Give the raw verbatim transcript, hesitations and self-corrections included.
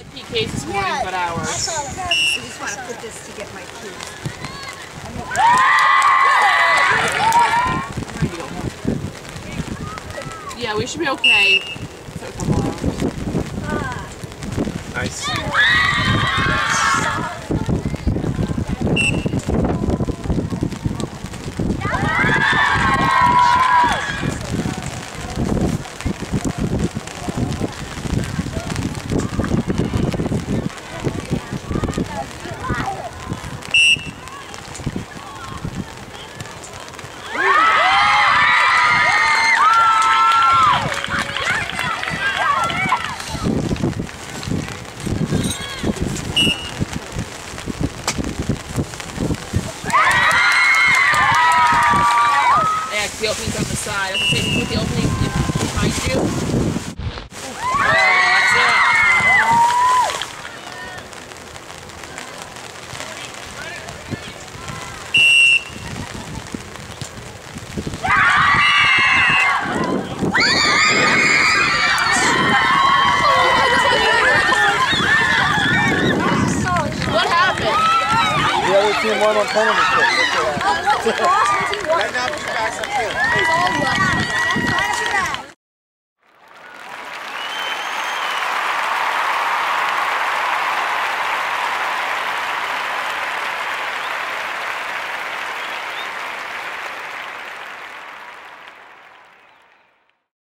P Ks this morning, yeah, but ours. I saw that. I just want to put this to get my keys. Yeah, we should be okay for a couple hours. Nice. The opening's on the side. I was going to say, put the opening behind you. Oh, that's it. What happened? The other team won on penalty kick. Oh, what's it lost? What's it won? Right now, you guys are good.